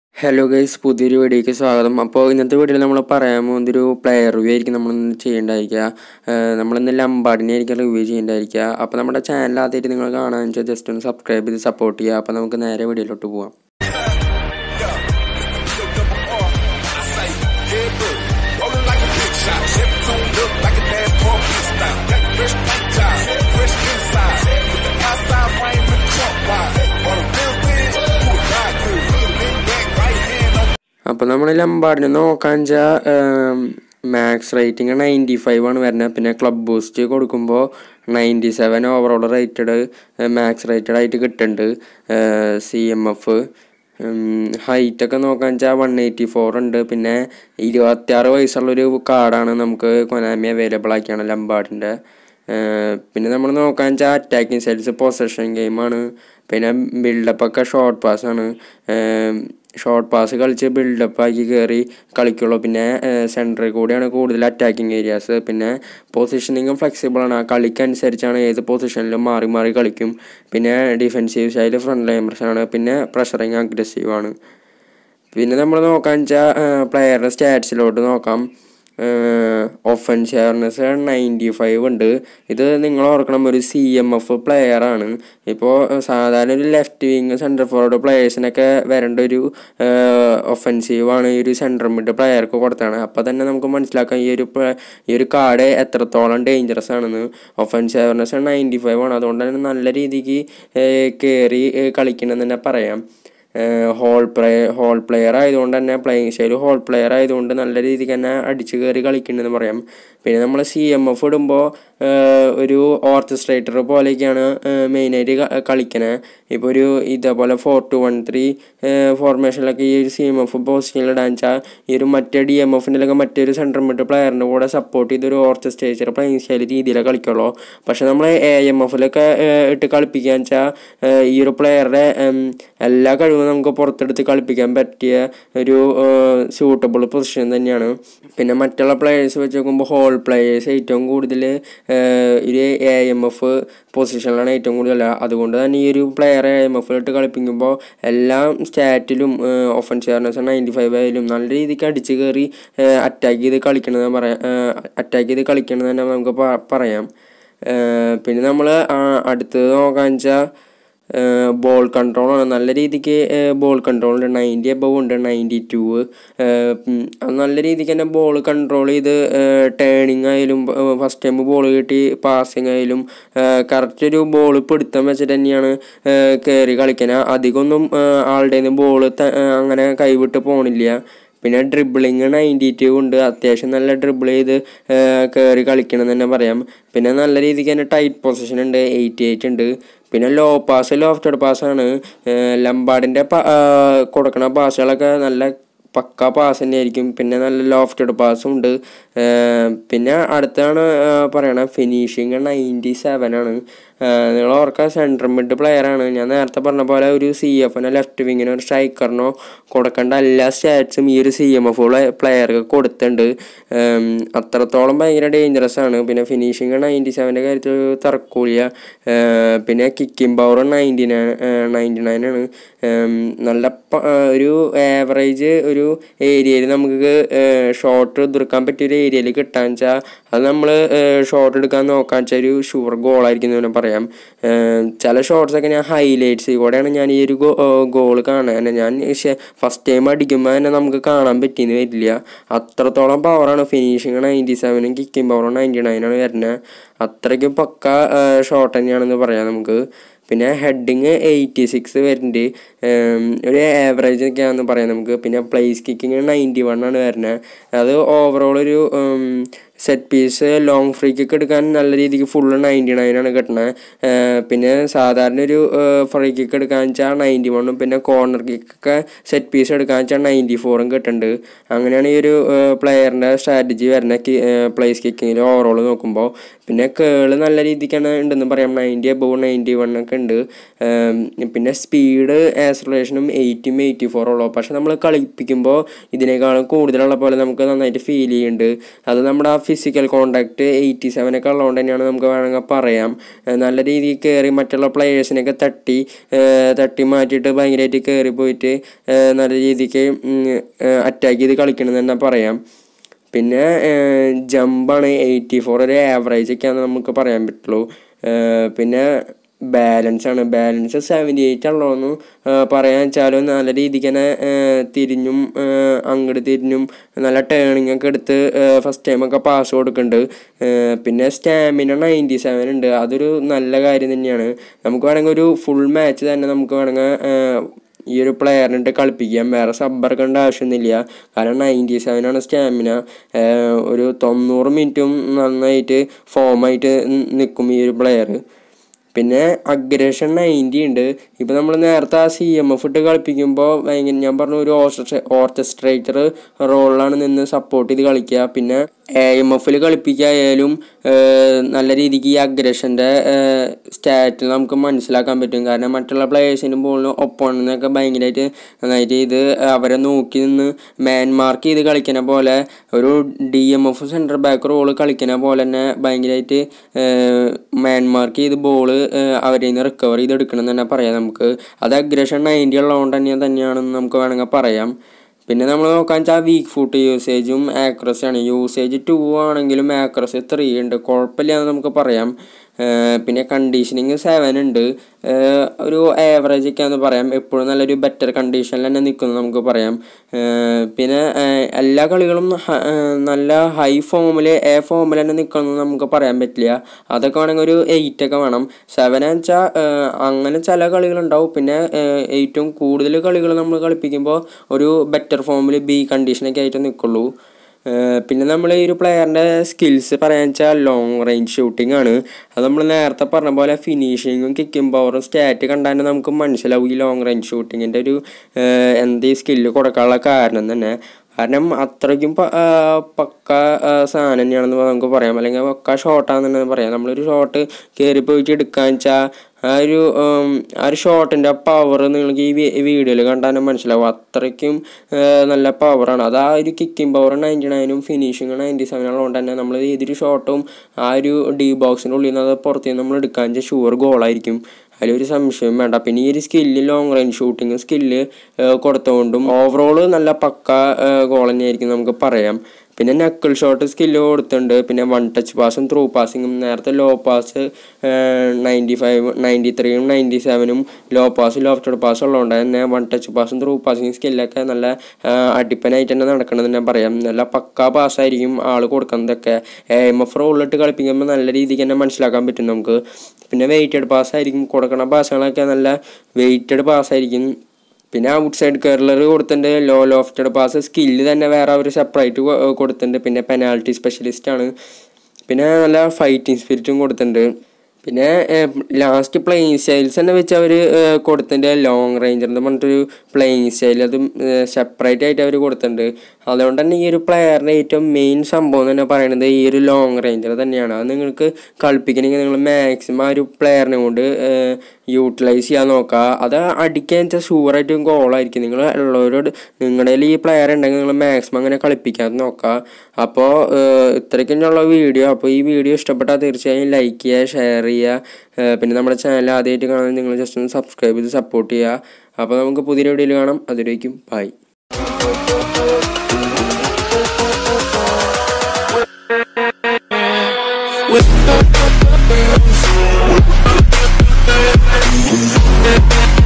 Hello guys, പുതിയൊരു വീഡിയോയ്ക്ക് സ്വാഗതം. അപ്പോൾ ഇന്നത്തെ വീഡിയോയിൽ നമ്മൾ പറയാൻ പോകുന്നൊരു പ്ലെയർ റിവ്യൂ ആയിരിക്കും നമ്മളിന്ന് ചെയ്യേണ്ടായിരിക്കുക. നമ്മളിന്ന് ലംബാർഡിനെ ആയിരിക്കും റിവ്യൂ ചെയ്യേണ്ടായിരിക്കുക. അപ്പോൾ നമ്മുടെ ചാനൽ ആദ്യമായിട്ട് നിങ്ങൾ കാണാമെന്ന് വെച്ചാൽ ജസ്റ്റ് ഒന്ന് സബ്സ്ക്രൈബ് ചെയ്ത് സപ്പോർട്ട് ചെയ്യുക. അപ്പോൾ നമുക്ക് നേരെ വീഡിയോയിലോട്ട് പോകാം. അപ്പോൾ നമ്മൾ ലംബാർഡിനെ നോക്കാൻ വെച്ചാൽ മാക്സ് റേറ്റിംഗ് 95 ആണ് വരുന്നത്. പിന്നെ ക്ലബ് ബൂസ്റ്റ് കൊടുക്കുമ്പോൾ 97 ഓവറോൾ റേറ്റഡ് മാക്സ് റേറ്റഡ് ആയിട്ട് കിട്ടുന്നുണ്ട്. CMF ഹൈറ്റൊക്കെ നോക്കാൻ വെച്ചാൽ 184 ഉണ്ട്. പിന്നെ 26 വയസ്സുള്ളൊരു കാർഡാണ് നമുക്ക് കൊനാമി അവൈലബിൾ ആക്കിയാണ് ലംബാർഡിൻ്റെ. പിന്നെ നമ്മൾ നോക്കാൻ വെച്ചാൽ അറ്റാക്കിങ് സെൽസ് പൊസഷൻ ഗെയിമാണ്. പിന്നെ ബിൽഡപ്പൊക്കെ ഷോർട്ട് പാസ്സാണ്. ഷോർട്ട് പാസ് കളിച്ച് ബിൽഡപ്പ് ആക്കി കയറി കളിക്കുള്ളൂ. പിന്നെ സെൻറ്ററിൽ കൂടിയാണ് കൂടുതൽ അറ്റാക്കിങ് ഏരിയാസ്. പിന്നെ പൊസിഷനിങ്ങും ഫ്ലെക്സിബിളാണ്. ആ കളിക്കനുസരിച്ചാണ് ഏത് പൊസിഷനിലും മാറി മാറി കളിക്കും. പിന്നെ ഡിഫെൻസീവ് സൈഡ് ഫ്രണ്ട് ലൈൻബേഴ്സാണ്. പിന്നെ പ്രഷറിങ് അഗ്രസീവാണ്. പിന്നെ നമ്മൾ നോക്കാൻ വെച്ചാൽ പ്ലെയറുടെ സ്റ്റാറ്റ്സിലോട്ട് നോക്കാം. ഒഫൻസ് അവർനെസ് 95 ഉണ്ട്. ഇത് നിങ്ങൾ ഓർക്കണം, ഒരു CMF പ്ലെയറാണ്. ഇപ്പോൾ സാധാരണ ഒരു ലെഫ്റ്റ് വിങ് സെൻറ്റർ ഫോർവേഡ് പ്ലെയേഴ്സിനൊക്കെ വരേണ്ട ഒരു ഒഫൻസീവാണ് ഈ ഒരു സെൻറ്റർ മിഡ് പ്ലെയർക്ക് കൊടുത്താണ്. അപ്പോൾ തന്നെ നമുക്ക് മനസ്സിലാക്കാം ഈ ഒരു കാർഡ് എത്രത്തോളം ഡേഞ്ചറസ് ആണെന്ന്. ഒഫൻസ് അവർനെസ് 95 ആണ്. അതുകൊണ്ട് തന്നെ നല്ല രീതിക്ക് കയറി കളിക്കണമെന്ന് തന്നെ പറയാം. ഹോൾ പ്ലെയർ ആയതുകൊണ്ട് തന്നെ പ്ലേയിങ് സ്റ്റൈൽ ഹോൾ പ്ലെയർ ആയതുകൊണ്ട് നല്ല രീതിക്ക് തന്നെ അടിച്ച് കയറി കളിക്കണമെന്ന് പറയാം. പിന്നെ നമ്മൾ CMF ഇടുമ്പോൾ ഒരു ഓർക്കസ്ട്രേറ്റർ പോലെയൊക്കെയാണ് മെയിനായിട്ട് കളിക്കണേ. ഇപ്പോൾ ഒരു ഇതേപോലെ 4-2-1-3 ഫോർമേഷനിലൊക്കെ ഈ ഒരു CMF പൊസിഷനിൽ ഇടാൻ വെച്ചാൽ ഈ ഒരു മറ്റേ DMFിൻ്റെയൊക്കെ മറ്റൊരു സെൻട്രൽ മിഡ് പ്ലെയറിൻ്റെ കൂടെ സപ്പോർട്ട് ചെയ്തൊരു ഓർക്കസ്ട്രേറ്റർ പ്ലേയിങ് സ്റ്റൈൽ രീതിയിലേ കളിക്കുള്ളൂ. പക്ഷെ നമ്മൾ AMFിലൊക്കെ ഇട്ട് കളിപ്പിക്കുകയെന്ന് വെച്ചാൽ ഈ ഒരു പ്ലെയറുടെ എല്ലാ കഴിവും നമുക്ക് പുറത്തെടുത്ത് കളിപ്പിക്കാൻ പറ്റിയ ഒരു സ്യൂട്ടബിൾ പൊസിഷൻ തന്നെയാണ്. പിന്നെ മറ്റുള്ള പ്ലെയേഴ്സ് വെച്ച് നോക്കുമ്പോൾ ഹോൾ പ്ലെയേഴ്സ് ഏറ്റവും കൂടുതൽ ഒരു AMF പൊസിഷനിലാണ് ഏറ്റവും കൂടുതൽ. അതുകൊണ്ട് തന്നെ ഈ ഒരു പ്ലെയർ AMFിലിട്ട് കളിപ്പിക്കുമ്പോൾ എല്ലാ സ്റ്റാറ്റിലും ഒഫൻസ് അവർനെസ് 95 ആയാലും നല്ല രീതിക്ക് അടിച്ച് കയറി അറ്റാക്ക് ചെയ്ത് കളിക്കണമെന്ന് തന്നെ നമുക്ക് പറയാം. പിന്നെ നമ്മൾ അടുത്തത് നോക്കാന്ന് വെച്ചാൽ ബോൾ കൺട്രോളാണ്. നല്ല രീതിക്ക് ബോൾ കൺട്രോൾ ഉണ്ട്. 90 എബവ് ഉണ്ട്. 92 നല്ല രീതിക്ക് തന്നെ ബോൾ കൺട്രോൾ ചെയ്ത് ടേണിങ് ആയാലും ഫസ്റ്റ് ടൈം ബോൾ കിട്ടി പാസിങ് ആയാലും കറക്റ്റ് ഒരു ബോൾ പിടുത്തം വെച്ചിട്ട് തന്നെയാണ് കയറി കളിക്കുന്നത്. അധികമൊന്നും ആളുടെ ബോൾ അങ്ങനെ കൈവിട്ട് പോണില്ല. പിന്നെ ഡ്രിബിളിങ് 92 ഉണ്ട്. അത്യാവശ്യം നല്ല ഡ്രിബിൾ ചെയ്ത് കയറി കളിക്കണം എന്ന് തന്നെ പറയാം. പിന്നെ നല്ല രീതിക്ക് തന്നെ ടൈറ്റ് പൊസിഷൻ ഉണ്ട്. 88 ഉണ്ട്. പിന്നെ ലോഫ്റ്റഡ് പാസ്സാണ്. ലംബാർഡിൻ്റെ കൊടുക്കുന്ന പാസുകളൊക്കെ നല്ല പക്ക പാസ് തന്നെയായിരിക്കും. പിന്നെ നല്ല ലോഫ്റ്റഡ് പാസ്സും ഉണ്ട്. പിന്നെ അടുത്താണ് പറയണത് ഫിനിഷിങ് 97 ആണ്. നിങ്ങൾ ഓർക്കുക, സെൻട്രൽ മിഡ് പ്ലെയറാണ്. ഞാൻ നേരത്തെ പറഞ്ഞ പോലെ ഒരു CFനോ ലെഫ്റ്റ് വിങ്ങിനോ ഒരു സ്ട്രൈക്കറിനോ കൊടുക്കേണ്ട എല്ലാ സ്റ്റാറ്റ്സും ഈ ഒരു CMF പ്ലെയർക്ക് കൊടുത്തിട്ടുണ്ട്. അത്രത്തോളം ഭയങ്കര ഡേഞ്ചറസ് ആണ്. പിന്നെ ഫിനിഷിങ് 97 കാര്യത്തിൽ തർക്കൂല. പിന്നെ കിക്കിംഗ് പവർ 99 ആണ്. നല്ല ഒരു ആവറേജ് ഒരു ഏരിയയിൽ നമുക്ക് ഷോട്ട് എതിർക്കാൻ പറ്റിയൊരു ഏരിയയിൽ കിട്ടാന്ന് വെച്ചാൽ അത് നമ്മൾ ഷോട്ട് എടുക്കാൻ നോക്കാന്ന് വെച്ചാൽ ഒരു ഷുവർ ഗോളായിരിക്കും എന്ന് പറയാം. ചില ഷോട്ട്സൊക്കെ ഞാൻ ഹൈലൈറ്റ്സ് കൂടെയാണ് ഞാൻ ഈ ഒരു ഗോൾ കാണാൻ. ഞാൻ ഫസ്റ്റ് ടൈം അടിക്കുമ്പോൾ തന്നെ നമുക്ക് കാണാൻ പറ്റിയെന്ന് വരില്ല. അത്രത്തോളം പവറാണ്. ഫിനിഷിങ് 97 കിക്കിംഗ് പവർ 99 ആണ് വരുന്നത്. അത്രയ്ക്ക് പക്ക ഷോട്ട് തന്നെയാണെന്ന് പറയാം നമുക്ക്. പിന്നെ ഹെഡിങ് 86 വരുന്നുണ്ട്. ഒരു ആവറേജ് ഒക്കെയാണെന്ന് പറയാം നമുക്ക്. പിന്നെ പ്ലേസ് കിക്കിങ് 91 ആണ് വരുന്നത്. അത് ഓവറോൾ ഒരു set piece long free kick എടുക്കാൻ നല്ല രീതിക്ക് ഫുള്ള് 99 ആണ് കിട്ടുന്നത്. പിന്നെ സാധാരണ ഒരു ഫ്രീ കിക്ക് എടുക്കാന്ന് വെച്ചാൽ 91. പിന്നെ കോർണർ കിക്കൊക്കെ സെറ്റ് പീസ് എടുക്കാന്ന് വെച്ചാൽ 94 കിട്ടുന്നുണ്ട്. അങ്ങനെയാണ് ഈ ഒരു പ്ലെയറിൻ്റെ സ്ട്രാറ്റജി വരുന്നത് പ്ലേസ് കിക്കിങ്ങിൽ ഓവറോൾ നോക്കുമ്പോൾ. പിന്നെ കേള് നല്ല രീതിക്കാണ് ഉണ്ടെന്ന് പറയാം. 90 എബവ് 91 ഒക്കെ ഉണ്ട്. പിന്നെ സ്പീഡ് ആക്സലറേഷനും 80 84 ഉള്ളൂ. പക്ഷെ നമ്മൾ കളിപ്പിക്കുമ്പോൾ ഇതിനേക്കാളും കൂടുതലുള്ള പോലെ നമുക്ക് നന്നായിട്ട് ഫീൽ ചെയ്യുന്നുണ്ട്. അത് നമ്മുടെ ആ ഫിസിക്കൽ കോണ്ടാക്ട് 87 ഒക്കെ ഉള്ളതുകൊണ്ട് തന്നെയാണ് നമുക്ക് വേണമെങ്കിൽ പറയാം. നല്ല രീതിയിൽ കയറി മറ്റുള്ള പ്ലെയേഴ്സിനെയൊക്കെ തട്ടി മാറ്റിയിട്ട് ഭയങ്കരമായിട്ട് കയറി പോയിട്ട് നല്ല രീതിക്ക് അറ്റാക്ക് ചെയ്ത് കളിക്കണമെന്ന് തന്നെ പറയാം. പിന്നെ ജമ്പാണ് 84 ഒരു ആവറേജ് ഒക്കെയാണെന്ന് നമുക്ക് പറയാൻ പറ്റുള്ളൂ. പിന്നെ ബാലൻസ് 78 ഉള്ളതെന്ന് പറയാൻ വെച്ചാലും നല്ല രീതിക്ക് തന്നെ തിരിഞ്ഞും അങ്ങോട്ട് തിരിഞ്ഞും നല്ല ടേണിങ് ഒക്കെ എടുത്ത് ഫസ്റ്റ് ടൈമൊക്കെ പാസ് കൊടുക്കുന്നുണ്ട്. പിന്നെ സ്റ്റാമിന 97 ഉണ്ട്. അതൊരു നല്ല കാര്യം തന്നെയാണ്. നമുക്ക് വേണമെങ്കിൽ ഒരു ഫുൾ മാച്ച് തന്നെ നമുക്ക് വേണമെങ്കിൽ ഈ ഒരു പ്ലെയറിനിട്ട് കളിപ്പിക്കാം. വേറെ സബ്ബർക്കേണ്ട ആവശ്യമൊന്നുമില്ല. കാരണം 97 സ്റ്റാമിന. ഒരു 90 മിനിറ്റും നന്നായിട്ട് ഫോമായിട്ട് നിൽക്കും ഈ ഒരു പ്ലെയർ. പിന്നെ അഗ്രഷൻ 90 ഉണ്ട്. ഇപ്പം നമ്മൾ നേരത്തെ ആ CMF ഇട്ട് കളിപ്പിക്കുമ്പോൾ ഞാൻ പറഞ്ഞു ഒരു ഓർക്കസ്ട്രേറ്റർ റോളിലാണ് നിന്ന് സപ്പോർട്ട് ചെയ്ത് കളിക്കുക. പിന്നെ AMFൽ കളിപ്പിക്കായാലും നല്ല രീതിക്ക് ഈ അഗ്രഷൻ്റെ സ്റ്റാറ്റിൽ നമുക്ക് മനസ്സിലാക്കാൻ പറ്റും. കാരണം മറ്റുള്ള പ്ലെയേഴ്സിനും ബോളിനും ഒപ്പോണൊക്കെ ഭയങ്കരമായിട്ട് നന്നായിട്ട് ഇത് അവരെ നോക്കി നിന്ന് മാർക്ക് ചെയ്ത് കളിക്കണ പോലെ ഒരു DMF സെൻറ്റർ ബാക്ക് റോള് കളിക്കണ പോലെ തന്നെ ഭയങ്കരമായിട്ട് മാർക്ക് ചെയ്ത് ബോള് അവരിൽ നിന്ന് റിക്കവർ ചെയ്തെടുക്കണം എന്ന് തന്നെ പറയാം നമുക്ക്. അത് അഗ്രഷൻ 90 ഉള്ളതുകൊണ്ട് തന്നെയാണെന്ന് നമുക്ക് വേണമെങ്കിൽ പറയാം. പിന്നെ നമ്മൾ നോക്കാൻ വെച്ചാൽ വീക്ക് ഫുട്ട് യൂസേജും ആക്യുറസിയാണ്. യൂസേജ് 2 ആണെങ്കിലും ആക്യുറസി 3 ഉണ്ട്. കുഴപ്പമില്ല എന്ന് നമുക്ക് പറയാം. പിന്നെ കണ്ടീഷനിങ് 7 ഉണ്ട്. ഒരു ആവറേജ് ഒക്കെയാണെന്ന് പറയാം. എപ്പോഴും നല്ലൊരു ബെറ്റർ കണ്ടീഷനിൽ തന്നെ നിൽക്കുന്നു നമുക്ക് പറയാം. പിന്നെ എല്ലാ കളികളും നല്ല ഹൈ ഫോമിൽ ഫോമിൽ തന്നെ നിൽക്കണമെന്ന് നമുക്ക് പറയാൻ പറ്റില്ല. അതൊക്കെ വേണമെങ്കിൽ ഒരു 8 ഒക്കെ വേണം. 7 വെച്ചാൽ അങ്ങനെ ചില കളികളുണ്ടാവും. പിന്നെ ഏറ്റവും കൂടുതൽ കളികൾ നമ്മൾ കളിപ്പിക്കുമ്പോൾ ഒരു ബെറ്റർ ഫോമിൽ B കണ്ടീഷനൊക്കെ ആയിട്ട് നിൽക്കുള്ളൂ. പിന്നെ നമ്മൾ ഈ ഒരു പ്ലെയറിൻ്റെ സ്കിൽസ് പറയാൻ വെച്ചാൽ ലോങ് റേഞ്ച് ഷൂട്ടിംഗ് ആണ്. അത് നമ്മൾ നേരത്തെ പറഞ്ഞ പോലെ ഫിനിഷിങ്ങും കിക്കിംഗ് പവറും സ്റ്റാറ്റ് കണ്ടാൽ നമുക്ക് മനസ്സിലാവും ഈ ലോങ് റേഞ്ച് ഷൂട്ടിങ്ങിൻ്റെ ഒരു ഈ സ്കില്ല് കൊടുക്കാനുള്ള കാരണം തന്നെ. കാരണം അത്രയ്ക്കും പക്ക സാധനം തന്നെയാണെന്ന് നമുക്ക് പറയാം. അല്ലെങ്കിൽ പക്ക ഷോട്ടാണെന്ന് തന്നെ പറയാം. നമ്മളൊരു ഷോട്ട് കയറി പോയിട്ട് എടുക്കാന്ന് വെച്ചാൽ ആ ഒരു ഷോട്ടിൻ്റെ പവർ നിങ്ങൾക്ക് ഈ വീഡിയോയിൽ കണ്ടാൽ മനസ്സിലാവും. അത്രയ്ക്കും നല്ല പവറാണ്. അത് ആ ഒരു കിക്കിംഗ് പവർ 99ഉം ഫിനിഷിങ് 97 ഉള്ളതുകൊണ്ട് തന്നെ നമ്മൾ ഏതൊരു ഷോട്ടും ആ ഒരു D ബോക്സിൻ്റെ ഉള്ളിൽ നിന്ന് അത് പുറത്തുനിന്ന് നമ്മൾ എടുക്കാൻ വെച്ചാൽ ഷുവർ ഗോളായിരിക്കും. അതിലൊരു സംശയം വേണ്ട. പിന്നെ ഈ ഒരു skill long range shooting skill കൊടുത്തുകൊണ്ടും ഓവറോൾ നല്ല പക്ക ഗോൾ തന്നെയായിരിക്കും നമുക്ക് പറയാം. പിന്നെ നക്കിൾ ഷോട്ട് സ്കില്ല് കൊടുത്തിട്ടുണ്ട്. പിന്നെ 1 ടച്ച് പാസും ത്രൂ പാസിങ്ങും. നേരത്തെ ലോ പാസ് 95, 93ഉം 97ഉം ലോ പാസ് ലോഫ്റ്റഡ് പാസ് ഉള്ളതുകൊണ്ട് തന്നെ 1 ടച്ച് പാസും ത്രൂ പാസിങ് സ്കില്ലൊക്കെ നല്ല അടിപ്പനായിട്ട് തന്നെ നടക്കണമെന്ന് ഞാൻ പറയാം. നല്ല പക്ക പാസ്സായിരിക്കും ആൾ കൊടുക്കുന്നതൊക്കെ. AMF റോളിലിട്ട് കളിപ്പിക്കുമ്പോൾ നല്ല രീതിക്ക് തന്നെ മനസ്സിലാക്കാൻ പറ്റും നമുക്ക്. പിന്നെ വെയിറ്റഡ് പാസ്സായിരിക്കും കൊടുക്കുന്ന പാസ്സുകളൊക്കെ നല്ല വെയിറ്റഡ് പാസ്സായിരിക്കും. പിന്നെ ഔട്ട് സൈഡ് കർലർ കൊടുത്തിട്ടുണ്ട്. ലോഫ്റ്റഡ് പാസ് സ്കില്ല് തന്നെ വേറെ അവർ സെപ്പറേറ്റ് കൊടുത്തിട്ടുണ്ട്. പിന്നെ പെനാൽറ്റി സ്പെഷ്യലിസ്റ്റാണ്. പിന്നെ നല്ല ഫൈറ്റിംഗ് സ്പിരിറ്റും കൊടുത്തിട്ടുണ്ട്. പിന്നെ ലാസ്റ്റ് പ്ലേയിങ് സ്റ്റൈൽസ് തന്നെ വെച്ച് അവർ കൊടുത്തിട്ടുണ്ട്. ലോങ് റേഞ്ചർ എന്ന് പറഞ്ഞിട്ടൊരു പ്ലേയിങ് സ്റ്റൈൽ അതും സെപ്പറേറ്റ് ആയിട്ട് അവർ കൊടുത്തിട്ടുണ്ട്. അതുകൊണ്ട് തന്നെ ഈ ഒരു പ്ലെയറിൻ്റെ ഏറ്റവും മെയിൻ സംഭവം എന്ന് തന്നെ പറയുന്നത് ഈ ഒരു ലോങ് റേഞ്ചർ തന്നെയാണ്. അത് നിങ്ങൾക്ക് കളിപ്പിക്കണമെങ്കിൽ നിങ്ങൾ മാക്സിമം ആ ഒരു പ്ലെയറിനെ കൊണ്ട് യൂട്ടിലൈസ് ചെയ്യാൻ നോക്കുക. അത് അടിക്കാൻ വെച്ചാൽ ഷുവറായിട്ടും ഗോളായിരിക്കും. നിങ്ങൾ ഉള്ളവരോട് നിങ്ങളുടെ ഈ പ്ലെയർ ഉണ്ടെങ്കിൽ നിങ്ങൾ മാക്സിമം അങ്ങനെ കളിപ്പിക്കാൻ നോക്കുക. അപ്പോൾ ഇത്രയ്ക്കുള്ള വീഡിയോ. അപ്പോൾ ഈ വീഡിയോ ഇഷ്ടപ്പെട്ടാൽ തീർച്ചയായും ലൈക്ക് ചെയ്യുക, ഷെയർ ചെയ്യുക. പിന്നെ നമ്മുടെ ചാനൽ ആദ്യമായിട്ട് കാണാൻ നിങ്ങൾ ജസ്റ്റ് ഒന്ന് സബ്സ്ക്രൈബ് ചെയ്ത് സപ്പോർട്ട് ചെയ്യുക. അപ്പോൾ നമുക്ക് പുതിയ വീഡിയോയിൽ കാണാം. അതുവരേക്കും ബൈ. With